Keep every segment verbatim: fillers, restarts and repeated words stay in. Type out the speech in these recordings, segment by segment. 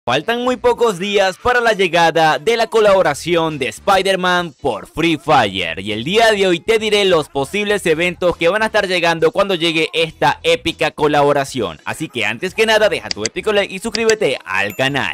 Faltan muy pocos días para la llegada de la colaboración de Spider-Man por Free Fire, y el día de hoy te diré los posibles eventos que van a estar llegando cuando llegue esta épica colaboración. Así que antes que nada deja tu épico like y suscríbete al canal.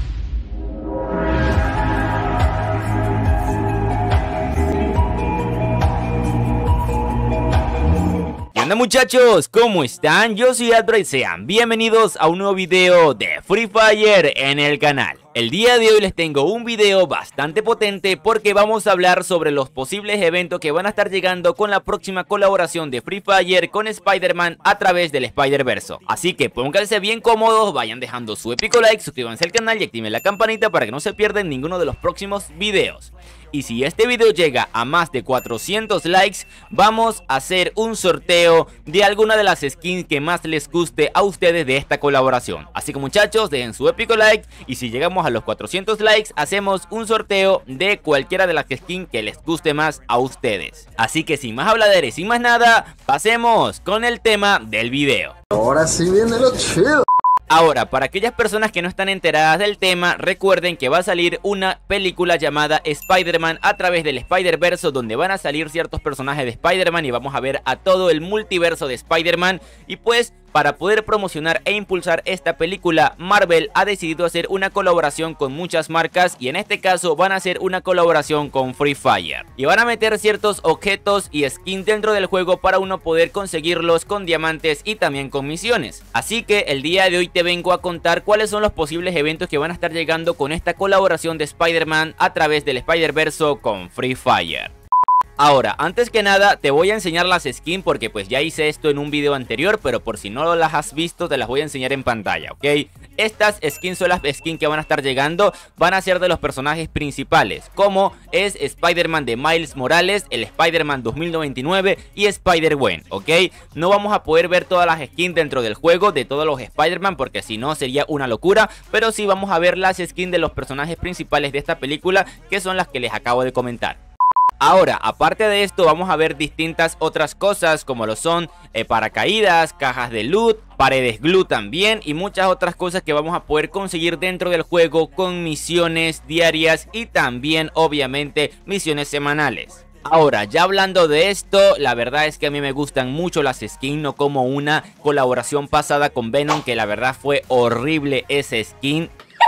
Hola muchachos, ¿cómo están? Yo soy Adro y sean bienvenidos a un nuevo video de Free Fire en el canal. El día de hoy les tengo un video bastante potente porque vamos a hablar sobre los posibles eventos que van a estar llegando con la próxima colaboración de Free Fire con Spider-Man a través del Spider-Verso. Así que pónganse bien cómodos, vayan dejando su épico like, suscríbanse al canal y activen la campanita para que no se pierdan ninguno de los próximos videos. Y si este video llega a más de cuatrocientos likes, vamos a hacer un sorteo de alguna de las skins que más les guste a ustedes de esta colaboración. Así que muchachos, dejen su épico like y si llegamos a los cuatrocientos likes, hacemos un sorteo de cualquiera de las skins que les guste más a ustedes. Así que sin más habladera y sin más nada, pasemos con el tema del video. Ahora sí viene lo chido. Ahora, para aquellas personas que no están enteradas del tema, recuerden que va a salir una película llamada Spider-Man a través del Spider-Verso, donde van a salir ciertos personajes de Spider-Man y vamos a ver a todo el multiverso de Spider-Man. Y pues, para poder promocionar e impulsar esta película, Marvel ha decidido hacer una colaboración con muchas marcas y en este caso van a hacer una colaboración con Free Fire. Y van a meter ciertos objetos y skins dentro del juego para uno poder conseguirlos con diamantes y también con misiones. Así que el día de hoy te vengo a contar cuáles son los posibles eventos que van a estar llegando con esta colaboración de Spider-Man a través del Spider-Verso con Free Fire. Ahora, antes que nada, te voy a enseñar las skins porque pues ya hice esto en un video anterior, pero por si no las has visto, te las voy a enseñar en pantalla, ¿ok? Estas skins son las skins que van a estar llegando, van a ser de los personajes principales, como es Spider-Man de Miles Morales, el Spider-Man dos mil noventa y nueve y Spider-Gwen, ¿ok? No vamos a poder ver todas las skins dentro del juego de todos los Spider-Man porque si no sería una locura, pero sí vamos a ver las skins de los personajes principales de esta película, que son las que les acabo de comentar. Ahora, aparte de esto, vamos a ver distintas otras cosas como lo son eh, paracaídas, cajas de loot, paredes glue también y muchas otras cosas que vamos a poder conseguir dentro del juego con misiones diarias y también obviamente misiones semanales. Ahora, ya hablando de esto, la verdad es que a mí me gustan mucho las skins, no como una colaboración pasada con Venom que la verdad fue horrible ese skin.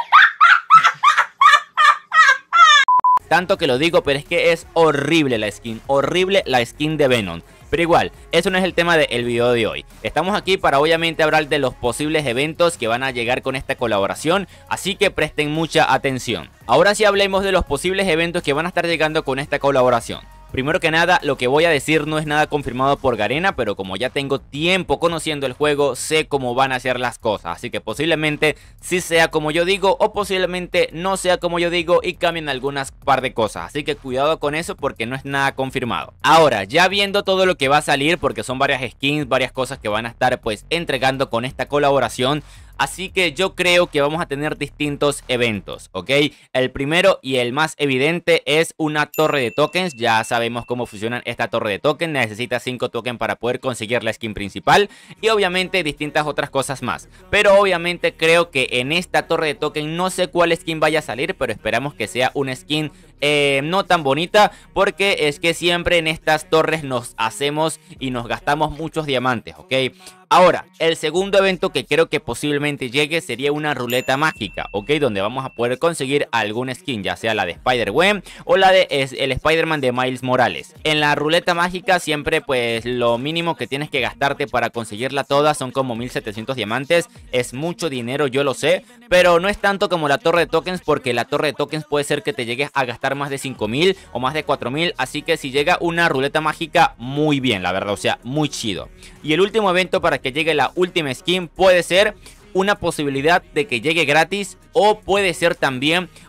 Tanto que lo digo, pero es que es horrible la skin, horrible la skin de Venom. Pero igual, eso no es el tema del video de hoy. Estamos aquí para obviamente hablar de los posibles eventos que van a llegar con esta colaboración, así que presten mucha atención. Ahora sí hablemos de los posibles eventos que van a estar llegando con esta colaboración. Primero que nada, lo que voy a decir no es nada confirmado por Garena, pero como ya tengo tiempo conociendo el juego, sé cómo van a ser las cosas. Así que posiblemente sí sea como yo digo o posiblemente no sea como yo digo y cambien algunas par de cosas. Así que cuidado con eso porque no es nada confirmado. Ahora, ya viendo todo lo que va a salir, porque son varias skins, varias cosas que van a estar pues entregando con esta colaboración. Así que yo creo que vamos a tener distintos eventos, ¿ok? El primero y el más evidente es una torre de tokens. Ya sabemos cómo funciona esta torre de tokens. Necesita cinco tokens para poder conseguir la skin principal. Y obviamente distintas otras cosas más. Pero obviamente creo que en esta torre de tokens no sé cuál skin vaya a salir, pero esperamos que sea una skin eh, no tan bonita. Porque es que siempre en estas torres nos hacemos y nos gastamos muchos diamantes, ¿ok? Ahora, el segundo evento que creo que posiblemente llegue sería una ruleta mágica, ¿ok? Donde vamos a poder conseguir algún skin, ya sea la de Spider-Gwen o la de es, el Spider-Man de Miles Morales. En la ruleta mágica siempre pues lo mínimo que tienes que gastarte para conseguirla toda son como mil setecientos diamantes. Es mucho dinero, yo lo sé, pero no es tanto como la torre de tokens porque la torre de tokens puede ser que te llegues a gastar más de cinco mil o más de cuatro mil. Así que si llega una ruleta mágica, muy bien, la verdad, o sea, muy chido. Y el último evento para que llegue la última skin puede ser una posibilidad de que llegue gratis o puede ser también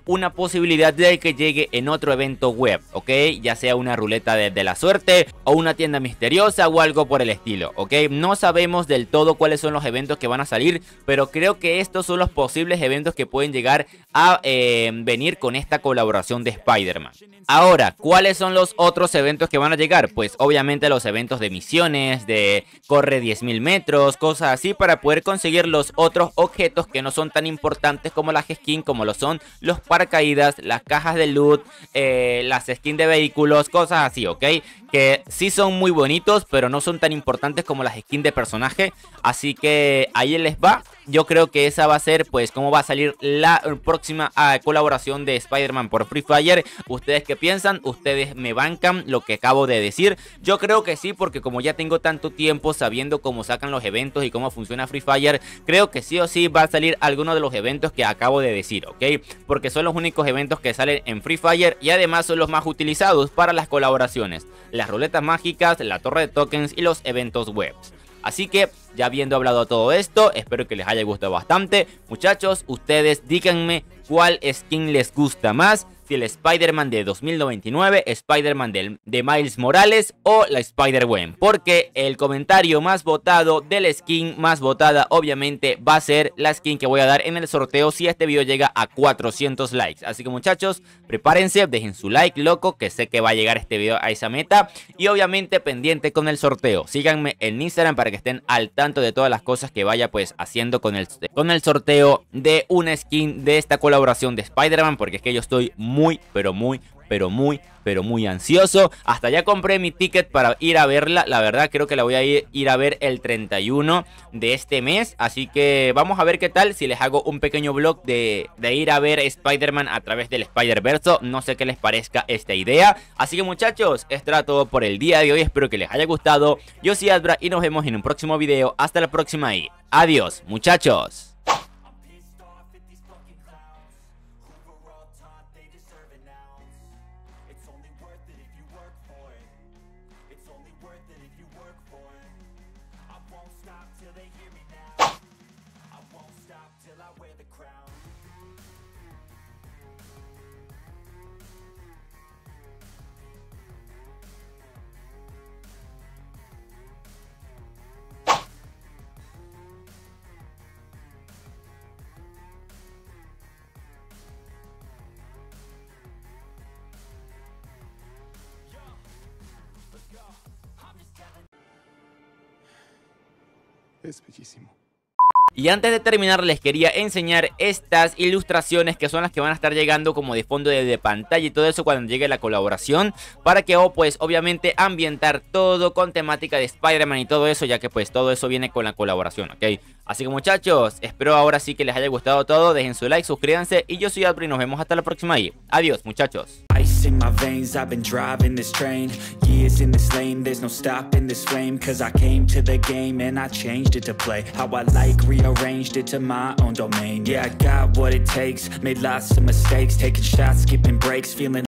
una posibilidad de que llegue en otro evento web, ¿ok? Ya sea una ruleta de, de la suerte o una tienda misteriosa o algo por el estilo, ¿ok? No sabemos del todo cuáles son los eventos que van a salir, pero creo que estos son los posibles eventos que pueden llegar a eh, venir con esta colaboración de Spider-Man. Ahora, ¿cuáles son los otros eventos que van a llegar? Pues obviamente los eventos de misiones, de corre diez mil metros, cosas así, para poder conseguir los otros objetos que no son tan importantes como las skins, como lo son los paracaídas, las cajas de loot, eh, las skins de vehículos, cosas así, ¿ok? Que sí son muy bonitos, pero no son tan importantes como las skins de personaje. Así que ahí les va. Yo creo que esa va a ser, pues, cómo va a salir la próxima uh, colaboración de Spider-Man por Free Fire. ¿Ustedes qué piensan? ¿Ustedes me bancan lo que acabo de decir? Yo creo que sí, porque como ya tengo tanto tiempo sabiendo cómo sacan los eventos y cómo funciona Free Fire, creo que sí o sí va a salir alguno de los eventos que acabo de decir, ¿ok? Porque son los únicos eventos que salen en Free Fire y además son los más utilizados para las colaboraciones. Las ruletas mágicas, la torre de tokens y los eventos webs. Así que, ya habiendo hablado todo esto, espero que les haya gustado bastante. Muchachos, ustedes díganme cuál skin les gusta más. Si el Spider-Man de dos mil noventa y nueve, Spider-Man de, de Miles Morales o la Spider-Gwen. Porque el comentario más votado de la skin más votada obviamente va a ser la skin que voy a dar en el sorteo si este video llega a cuatrocientos likes. Así que muchachos, prepárense, dejen su like loco, que sé que va a llegar este video a esa meta. Y obviamente pendiente con el sorteo. Síganme en Instagram para que estén al tanto de todas las cosas que vaya pues haciendo con el, con el sorteo de una skin de esta colaboración de Spider-Man. Porque es que yo estoy muy muy, pero muy, pero muy, pero muy ansioso. Hasta ya compré mi ticket para ir a verla. La verdad creo que la voy a ir, ir a ver el treinta y uno de este mes. Así que vamos a ver qué tal si les hago un pequeño vlog de, de ir a ver Spider-Man a través del Spider-Verse. No sé qué les parezca esta idea. Así que muchachos, esto era todo por el día de hoy. Espero que les haya gustado. Yo soy Adbra y nos vemos en un próximo video. Hasta la próxima y adiós, muchachos. Es bellísimo. Y antes de terminar les quería enseñar estas ilustraciones que son las que van a estar llegando como de fondo de, de pantalla y todo eso cuando llegue la colaboración, para que oh, pues obviamente ambientar todo con temática de Spider-Man y todo eso, ya que pues todo eso viene con la colaboración, ¿ok? Así que muchachos, espero ahora sí que les haya gustado todo, dejen su like, suscríbanse y yo soy Adbri y nos vemos hasta la próxima y adiós muchachos. Ice in my veins, I've been driving this train. Years in this lane, there's no stopping this flame. Cause I came to the game and I changed it to play how I like, rearranged it to my own domain. Yeah, I got what it takes, made lots of mistakes, taking shots, skipping breaks, feeling